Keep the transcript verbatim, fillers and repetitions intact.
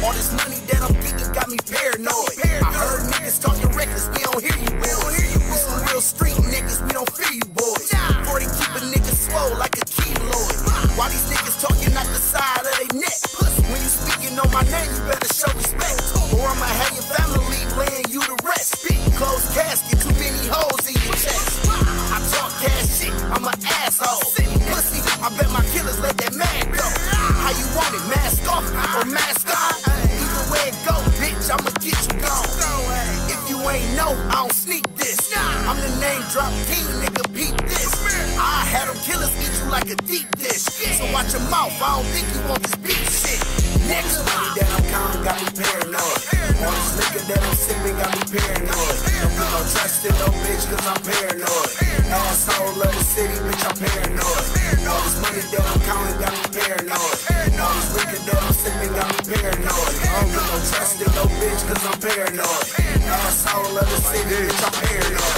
All this money that I'm getting got me paranoid. I heard niggas talking reckless, we don't hear you boys. We some real street niggas, we don't fear you boys. forty keep a nigga swole like a keloid. While these niggas talking out the side of they neck. When you speaking on my name, you better show respect, or I'ma have your family laying you to rest. Closed casket, too many holes in your chest. I talk cash shit, I'm an asshole. Pussy, I bet my killers let that man go. How you want it, mask off or mask on? Either way it go, bitch, I'ma get you gone. If you ain't know, I don't sneak this. I'm the name drop king, nigga, peep this. I had them killers eat you like a deep dish. So watch your mouth, I don't think you want this beef shit. Next money that I'm counting got me paranoid. All this liquor that I'm sipping got me paranoid. Don't put no trust in no bitch cause I'm paranoid. Asshole of the city, bitch, I'm paranoid. All this money that I'm counting got me paranoid. All this liquor that I'm sipping got me paranoid. I don't put no trust in no bitch cause I'm paranoid. Asshole of the city, bitch, I'm paranoid.